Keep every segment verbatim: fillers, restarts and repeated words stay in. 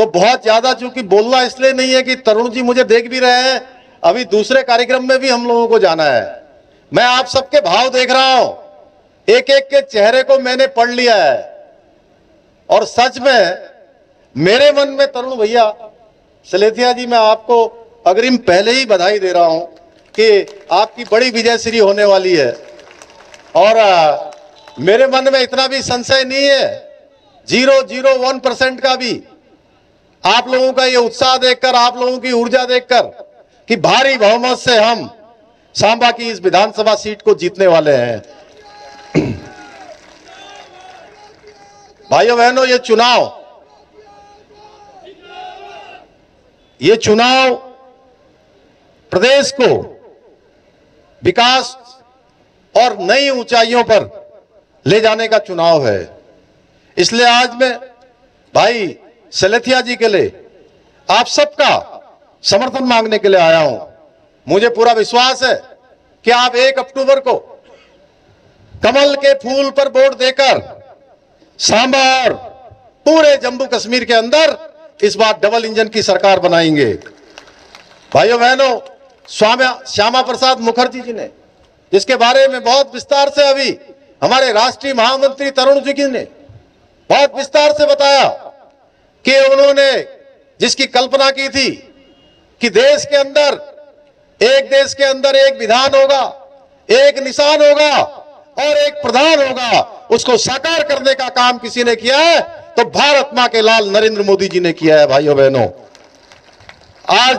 तो बहुत ज्यादा चूंकि बोलना इसलिए नहीं है कि तरुण जी मुझे देख भी रहे हैं, अभी दूसरे कार्यक्रम में भी हम लोगों को जाना है। मैं आप सबके भाव देख रहा हूं, एक एक के चेहरे को मैंने पढ़ लिया है और सच में मेरे मन में तरुण भैया सलेथिया जी, मैं आपको अग्रिम पहले ही बधाई दे रहा हूं कि आपकी बड़ी विजयश्री होने वाली है। और आ, मेरे मन में इतना भी संशय नहीं है, जीरो जीरो वन परसेंट का भी, आप लोगों का ये उत्साह देखकर, आप लोगों की ऊर्जा देखकर कि भारी बहुमत से हम सांबा की इस विधानसभा सीट को जीतने वाले हैं। भाइयों बहनों, ये चुनाव ये चुनाव प्रदेश को विकास और नई ऊंचाइयों पर ले जाने का चुनाव है। इसलिए आज मैं भाई सलेथिया जी के लिए आप सबका समर्थन मांगने के लिए आया हूं। मुझे पूरा विश्वास है कि आप एक अक्टूबर को कमल के फूल पर वोट देकर सांबा और पूरे जम्मू कश्मीर के अंदर इस बार डबल इंजन की सरकार बनाएंगे। भाइयों बहनों, स्वामी श्यामा प्रसाद मुखर्जी जी ने, जिसके बारे में बहुत विस्तार से अभी हमारे राष्ट्रीय महामंत्री तरुण जी ने बहुत विस्तार से बताया कि उन्होंने जिसकी कल्पना की थी कि देश के अंदर, एक देश के अंदर एक विधान होगा, एक निशान होगा और एक प्रधान होगा, उसको साकार करने का काम किसी ने किया है तो भारत मां के लाल नरेंद्र मोदी जी ने किया है। भाइयों बहनों, आज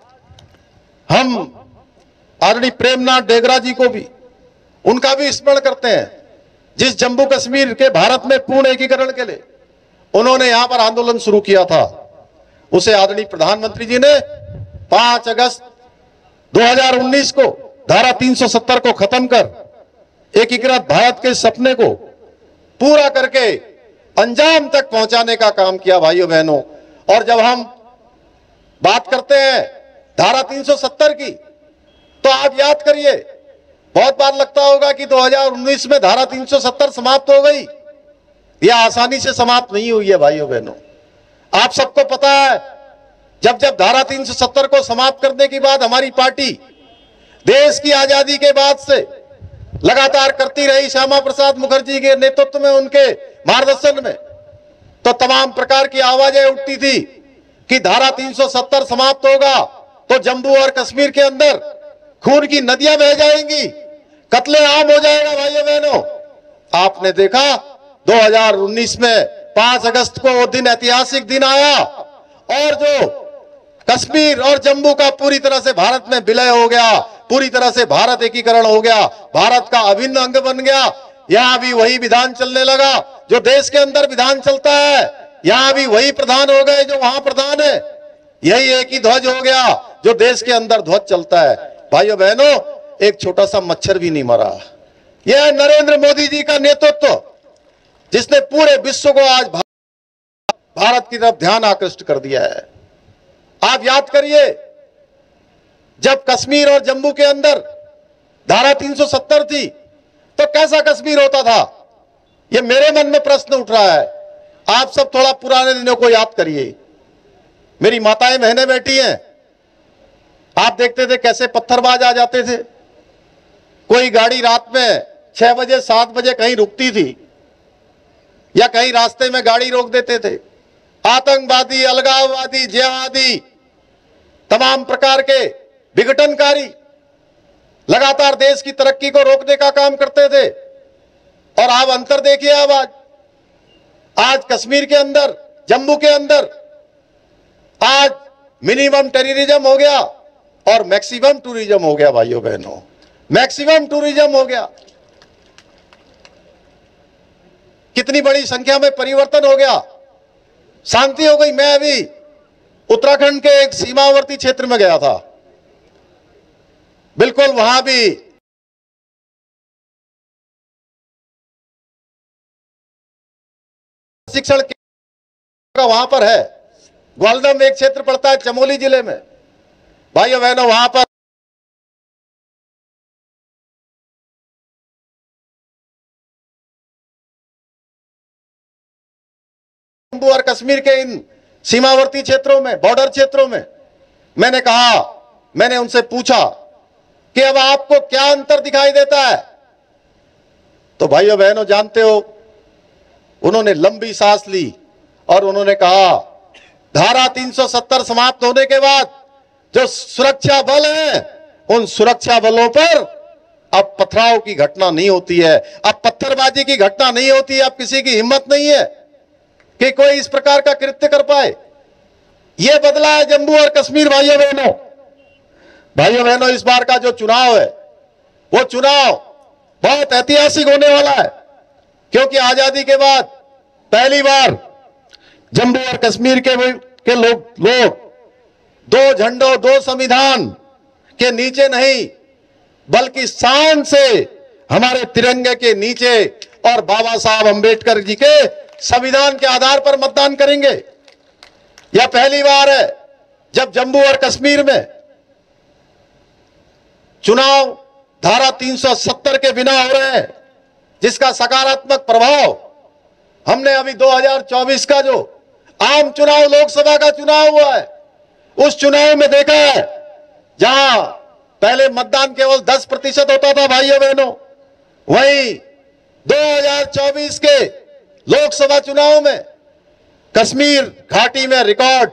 हम आदरणीय प्रेमनाथ डेगरा जी को भी, उनका भी स्मरण करते हैं, जिस जम्मू कश्मीर के भारत में पूर्ण एकीकरण के लिए उन्होंने यहां पर आंदोलन शुरू किया था, उसे आदरणीय प्रधानमंत्री जी ने पांच अगस्त दो हज़ार उन्नीस को धारा तीन सौ सत्तर को खत्म कर एकीकृत भारत के सपने को पूरा करके अंजाम तक पहुंचाने का काम किया। भाइयों बहनों, और जब हम बात करते हैं धारा तीन सौ सत्तर की, तो आप याद करिए, बहुत बार लगता होगा कि दो हज़ार उन्नीस में धारा तीन सौ सत्तर समाप्त हो गई। यह आसानी से समाप्त नहीं हुई है। भाइयों बहनों, आप सबको पता है, जब जब धारा तीन सौ सत्तर को समाप्त करने के बाद हमारी पार्टी देश की आजादी के बाद से लगातार करती रही, श्यामा प्रसाद मुखर्जी के नेतृत्व में, उनके मार्गदर्शन में, तो तमाम प्रकार की आवाजें उठती थी कि धारा तीन सौ सत्तर समाप्त होगा तो जम्मू और कश्मीर के अंदर खून की नदियां बह जाएंगी, कत्लेआम हो जाएगा। भाइयों बहनों, आपने देखा दो हज़ार उन्नीस में पांच अगस्त को वो दिन, ऐतिहासिक दिन आया और जो कश्मीर और जम्मू का पूरी तरह से भारत में विलय हो गया, पूरी तरह से भारत एकीकरण हो गया, भारत का अभिन्न अंग बन गया। यहां भी वही विधान चलने लगा जो देश के अंदर विधान चलता है, यहां भी वही प्रधान हो गए जो वहां प्रधान है, यही एक ही ध्वज हो गया जो देश के अंदर ध्वज चलता है। भाइयों बहनों, एक छोटा सा मच्छर भी नहीं मरा। यह नरेंद्र मोदी जी का नेतृत्व, जिसने पूरे विश्व को आज भारत की तरफ ध्यान आकृष्ट कर दिया है। आप याद करिए, जब कश्मीर और जम्मू के अंदर धारा तीन सौ सत्तर थी तो कैसा कश्मीर होता था, यह मेरे मन में प्रश्न उठ रहा है। आप सब थोड़ा पुराने दिनों को याद करिए। मेरी माताएं बहनें बैठी हैं, आप देखते थे कैसे पत्थरबाज आ जाते थे। कोई गाड़ी रात में छह बजे सात बजे कहीं रुकती थी या कहीं रास्ते में गाड़ी रोक देते थे। आतंकवादी, अलगाववादी, जिहादी, तमाम प्रकार के विघटनकारी लगातार देश की तरक्की को रोकने का काम करते थे। और आप अंतर देखिए, अब आज आज कश्मीर के अंदर, जम्मू के अंदर आज मिनिमम टेररिज्म हो गया और मैक्सिमम टूरिज्म हो गया। भाइयों बहनों, मैक्सिमम टूरिज्म हो गया। कितनी बड़ी संख्या में परिवर्तन हो गया, शांति हो गई। मैं अभी उत्तराखंड के एक सीमावर्ती क्षेत्र में गया था, बिल्कुल वहां भी शिक्षण का वहां पर है। ग्वालदम एक क्षेत्र पड़ता है चमोली जिले में। भाइयों बहनों, वहां पर जम्मू और कश्मीर के इन सीमावर्ती क्षेत्रों में, बॉर्डर क्षेत्रों में। मैंने कहा, मैंने उनसे पूछा कि अब आपको क्या अंतर दिखाई देता है? तो भाइयों बहनों, जानते हो, उन्होंने लंबी सांस ली और उन्होंने कहा, धारा तीन सौ सत्तर समाप्त होने के बाद जो सुरक्षा बल है, उन सुरक्षा बलों पर अब पथराव की घटना नहीं होती है, अब पत्थरबाजी की घटना नहीं होती है, अब किसी की हिम्मत नहीं है कि कोई इस प्रकार का कृत्य कर पाए। यह बदला है जम्मू और कश्मीर। भाइयों बहनों, भाइयों बहनों, इस बार का जो चुनाव है, वो चुनाव बहुत ऐतिहासिक होने वाला है, क्योंकि आजादी के बाद पहली बार जम्मू और कश्मीर के के लोग लोग दो झंडों, दो संविधान के नीचे नहीं, बल्कि शान से हमारे तिरंगे के नीचे और बाबा साहब अंबेडकर जी के संविधान के आधार पर मतदान करेंगे। यह पहली बार है जब जम्मू और कश्मीर में चुनाव धारा तीन सौ सत्तर के बिना हो रहे हैं, जिसका सकारात्मक प्रभाव हमने अभी दो हज़ार चौबीस का जो आम चुनाव, लोकसभा का चुनाव हुआ है, उस चुनाव में देखा है। जहां पहले मतदान केवल दस प्रतिशत होता था भाइयों बहनों, वहीं दो हज़ार चौबीस के लोकसभा चुनाव में कश्मीर घाटी में रिकॉर्ड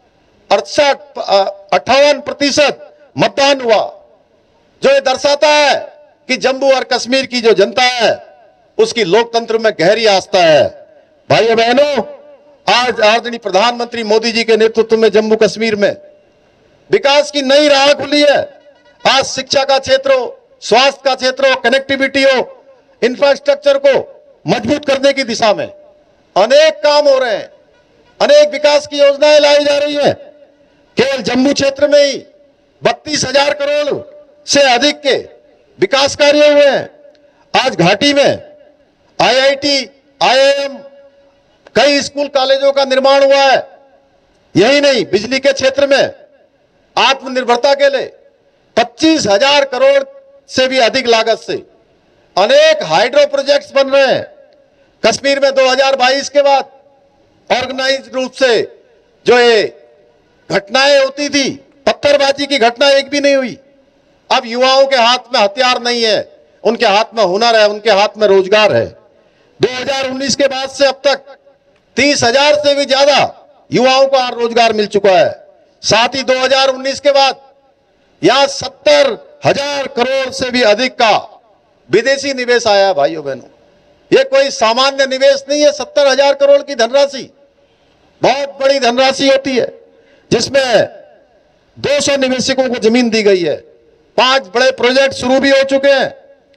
अड़सठ अट्ठावन प्रतिशत मतदान हुआ, जो ये दर्शाता है कि जम्मू और कश्मीर की जो जनता है, उसकी लोकतंत्र में गहरी आस्था है। भाइयों बहनों, आज आदरणीय प्रधानमंत्री मोदी जी के नेतृत्व में जम्मू कश्मीर में विकास की नई राह खुली है। आज शिक्षा का क्षेत्र हो, स्वास्थ्य का क्षेत्र हो, कनेक्टिविटी हो, इंफ्रास्ट्रक्चर को मजबूत करने की दिशा में अनेक काम हो रहे हैं, अनेक विकास की योजनाएं लाई जा रही हैं। केवल जम्मू क्षेत्र में ही बत्तीस हजार करोड़ से अधिक के विकास कार्य हुए हैं। आज घाटी में I I T, I I M, कई स्कूल कॉलेजों का निर्माण हुआ है। यही नहीं, बिजली के क्षेत्र में आत्मनिर्भरता के लिए पच्चीस हजार करोड़ से भी अधिक लागत से अनेक हाइड्रो प्रोजेक्ट्स बन रहे हैं। कश्मीर में दो हज़ार बाईस के बाद ऑर्गेनाइज्ड रूप से जो ये घटनाएं होती थी, पत्थरबाजी की घटना एक भी नहीं हुई। अब युवाओं के हाथ में हथियार नहीं है, उनके हाथ में हुनर है, उनके हाथ में रोजगार है। दो हज़ार उन्नीस के बाद से अब तक तीस हजार से भी ज्यादा युवाओं को रोजगार मिल चुका है। साथ ही दो हज़ार उन्नीस के बाद यहां सत्तर हजार करोड़ से भी अधिक का विदेशी निवेश आया है। भाइयों बहनों, यह कोई सामान्य निवेश नहीं है। सत्तर हजार करोड़ की धनराशि बहुत बड़ी धनराशि होती है, जिसमें दो सौ निवेशकों को जमीन दी गई है। पांच बड़े प्रोजेक्ट शुरू भी हो चुके हैं।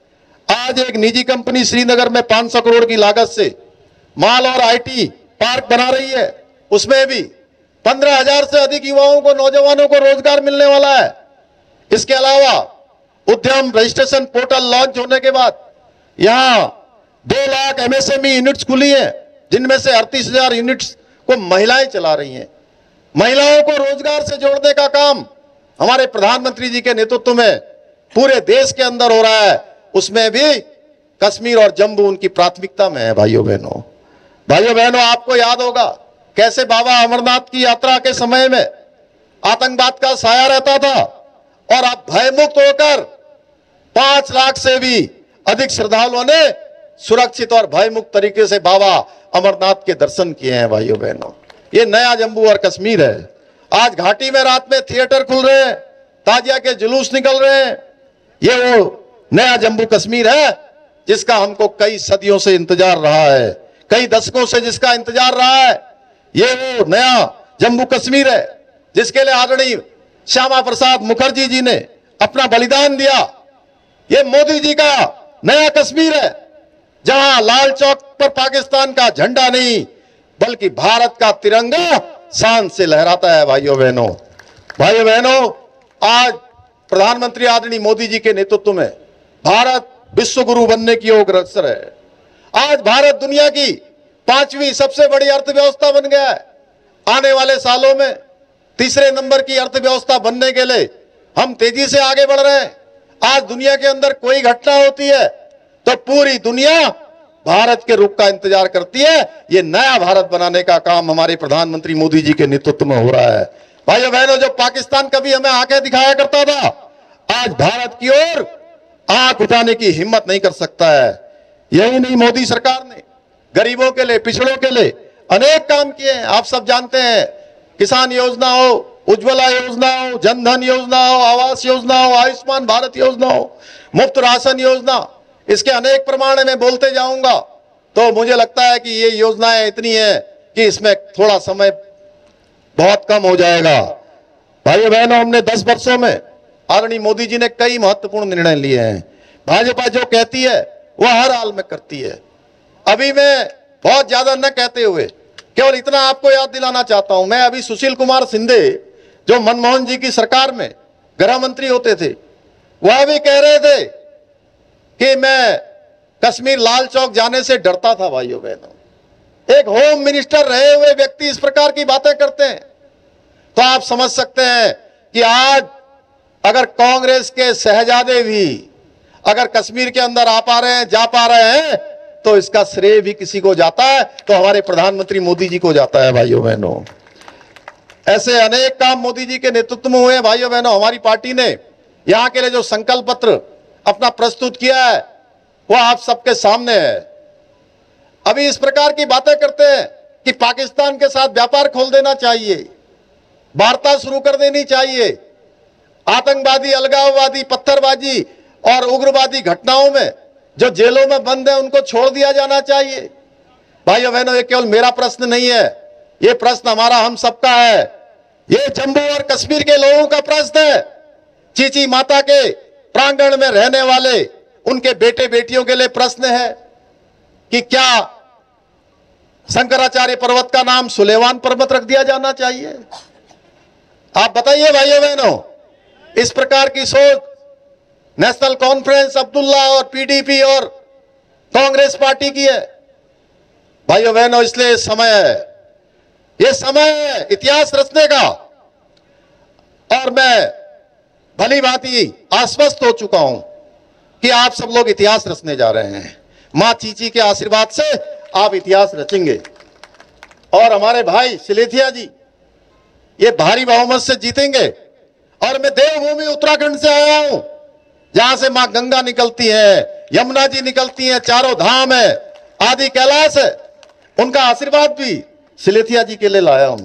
आज एक निजी कंपनी श्रीनगर में पांच सौ करोड़ की लागत से माल और आई टी पार्क बना रही है। उसमें भी पंद्रह हजार से अधिक युवाओं को, नौजवानों को रोजगार मिलने वाला है। इसके अलावा उद्यम रजिस्ट्रेशन पोर्टल लॉन्च होने के बाद यहां दो lakh M S M E units खुली हैं, जिनमें से अड़तीस हजार यूनिट्स को महिलाएं चला रही हैं। महिलाओं को रोजगार से जोड़ने का काम हमारे प्रधानमंत्री जी के नेतृत्व में पूरे देश के अंदर हो रहा है। उसमें भी कश्मीर और जम्मू उनकी प्राथमिकता में है। भाइयों बहनों, भाइयों बहनों, आपको याद होगा कैसे बाबा अमरनाथ की यात्रा के समय में आतंकवाद का साया रहता था, और अब भयमुक्त होकर पांच लाख से भी अधिक श्रद्धालुओं ने सुरक्षित और भयमुक्त तरीके से बाबा अमरनाथ के दर्शन किए हैं। भाइयों बहनों, ये नया जम्मू और कश्मीर है। आज घाटी में रात में थिएटर खुल रहे हैं, ताजिया के जुलूस निकल रहे हैं। ये वो नया जम्मू कश्मीर है जिसका हमको कई सदियों से इंतजार रहा है, कई दशकों से जिसका इंतजार रहा है। ये वो नया जम्मू कश्मीर है जिसके लिए आदरणीय श्यामा प्रसाद मुखर्जी जी ने अपना बलिदान दिया। ये मोदी जी का नया कश्मीर है, जहां लाल चौक पर पाकिस्तान का झंडा नहीं बल्कि भारत का तिरंगा शान से लहराता है। भाइयों बहनों, भाइयों बहनों, आज प्रधानमंत्री आदरणीय मोदी जी के नेतृत्व में भारत विश्व गुरु बनने की ओर अग्रसर है। आज भारत दुनिया की पांचवी सबसे बड़ी अर्थव्यवस्था बन गया है। आने वाले सालों में तीसरे नंबर की अर्थव्यवस्था बनने के लिए हम तेजी से आगे बढ़ रहे हैं। आज दुनिया के अंदर कोई घटना होती है तो पूरी दुनिया भारत के रुख का इंतजार करती है। ये नया भारत बनाने का काम हमारे प्रधानमंत्री मोदी जी के नेतृत्व में हो रहा है। भाइयों बहनों, जो पाकिस्तान कभी हमें आंखें दिखाया करता था, आज भारत की ओर आंख उठाने की हिम्मत नहीं कर सकता है। यही नहीं, मोदी सरकार ने गरीबों के लिए, पिछड़ों के लिए अनेक काम किए हैं। आप सब जानते हैं, किसान योजना हो, उज्ज्वला योजना हो, जनधन योजना हो, आवास योजना हो, आयुष्मान भारत योजना हो, मुफ्त राशन योजना, इसके अनेक प्रमाण में बोलते जाऊंगा तो मुझे लगता है कि ये योजनाएं इतनी है कि इसमें थोड़ा समय बहुत कम हो जाएगा। भाइयों बहनों, हमने दस वर्षों में आदरणीय मोदी जी ने कई महत्वपूर्ण निर्णय लिए हैं। भाजपा जो कहती है वह हर हाल में करती है। अभी मैं बहुत ज्यादा न कहते हुए केवल इतना आपको याद दिलाना चाहता हूं, मैं अभी सुशील कुमार शिंदे जो मनमोहन जी की सरकार में गृह मंत्री होते थे, वह भी कह रहे थे कि मैं कश्मीर लाल चौक जाने से डरता था। भाइयों बहनों, एक होम मिनिस्टर रहे हुए व्यक्ति इस प्रकार की बातें करते हैं तो आप समझ सकते हैं कि आज अगर कांग्रेस के शहजादे भी अगर कश्मीर के अंदर आ पा रहे हैं, जा पा रहे हैं, तो इसका श्रेय भी किसी को जाता है तो हमारे प्रधानमंत्री मोदी जी को जाता है। भाइयों बहनों, ऐसे अनेक काम मोदी जी के नेतृत्व में हुए हैं। भाइयों बहनों, हमारी पार्टी ने यहां के लिए जो संकल्प पत्र अपना प्रस्तुत किया है वह आप सबके सामने है। अभी इस प्रकार की बातें करते हैं कि पाकिस्तान के साथ व्यापार खोल देना चाहिए, वार्ता शुरू कर देनी चाहिए, आतंकवादी, अलगाववादी, पत्थरबाजी और उग्रवादी घटनाओं में जो जेलों में बंद है उनको छोड़ दिया जाना चाहिए। भाइयों बहनों, ये केवल मेरा प्रश्न नहीं है, ये प्रश्न हमारा हम सबका है। ये जम्मू और कश्मीर के लोगों का प्रश्न है। चीची माता के प्रांगण में रहने वाले उनके बेटे बेटियों के लिए प्रश्न है कि क्या शंकराचार्य पर्वत का नाम सुलेमान पर्वत रख दिया जाना चाहिए? आप बताइए भाइयों बहनों, इस प्रकार की सोच नेशनल कॉन्फ्रेंस, अब्दुल्ला और पीडीपी और कांग्रेस पार्टी की है। भाइयों बहनों, इसलिए समय है, ये समय है इतिहास रचने का। और मैं भली भांति आश्वस्त हो चुका हूं कि आप सब लोग इतिहास रचने जा रहे हैं। मां चीची के आशीर्वाद से आप इतिहास रचेंगे और हमारे भाई सिलेथिया जी ये भारी बहुमत से जीतेंगे। और मैं देवभूमि उत्तराखंड से आया हूं, जहां से मां गंगा निकलती है, यमुना जी निकलती हैं, चारों धाम है, आदि कैलाश है। उनका आशीर्वाद भी सिलेथिया जी के लिए लाया हूं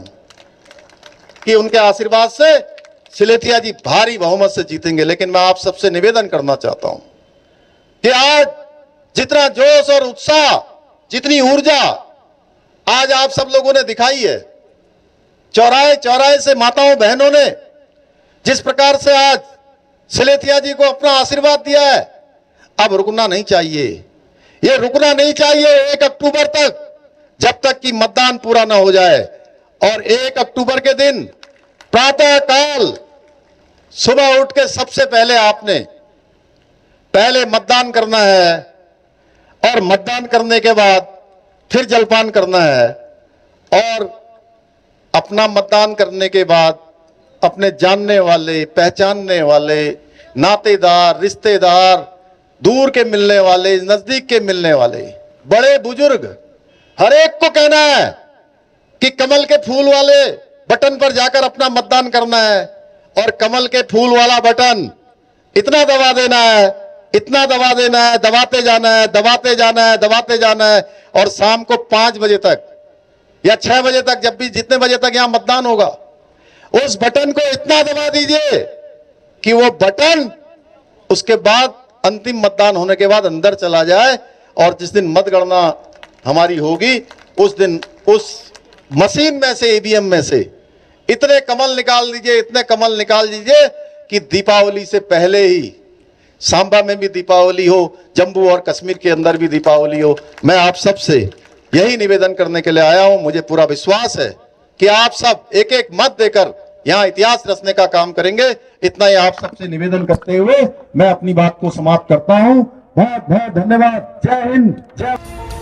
कि उनके आशीर्वाद से सिलेथिया जी भारी बहुमत से जीतेंगे। लेकिन मैं आप सबसे निवेदन करना चाहता हूं कि आज जितना जोश और उत्साह, जितनी ऊर्जा आज आप सब लोगों ने दिखाई है, चौराहे चौराहे से माताओं बहनों ने जिस प्रकार से आज सिलेथिया जी को अपना आशीर्वाद दिया है, अब रुकना नहीं चाहिए। ये रुकना नहीं चाहिए एक अक्टूबर तक, जब तक कि मतदान पूरा ना हो जाए। और एक अक्टूबर के दिन प्रातः काल सुबह उठ के सबसे पहले आपने पहले मतदान करना है और मतदान करने के बाद फिर जलपान करना है और अपना मतदान करने के बाद अपने जानने वाले, पहचानने वाले, नातेदार, रिश्तेदार, दूर के मिलने वाले, नजदीक के मिलने वाले, बड़े बुजुर्ग, हर एक को कहना है कि कमल के फूल वाले बटन पर जाकर अपना मतदान करना है। और कमल के फूल वाला बटन इतना दबा देना है, इतना दबा देना है, दबाते जाना है, दबाते जाना है, दबाते जाना है। और शाम को पांच बजे तक या छह बजे तक, जब भी जितने बजे तक यहां मतदान होगा, उस बटन को इतना दबा दीजिए कि वो बटन उसके बाद अंतिम मतदान होने के बाद अंदर चला जाए। और जिस दिन मतगणना हमारी होगी उस दिन उस मशीन में से, ईवीएम में से इतने कमल निकाल दीजिए, इतने कमल निकाल दीजिए कि दीपावली से पहले ही सांबा में भी दीपावली हो, जम्मू और कश्मीर के अंदर भी दीपावली हो। मैं आप सब से यही निवेदन करने के लिए आया हूं। मुझे पूरा विश्वास है कि आप सब एक एक मत देकर यहां इतिहास रचने का काम करेंगे। इतना ही आप सबसे निवेदन करते हुए मैं अपनी बात को समाप्त करता हूं। बहुत बहुत धन्यवाद। जय हिंद, जय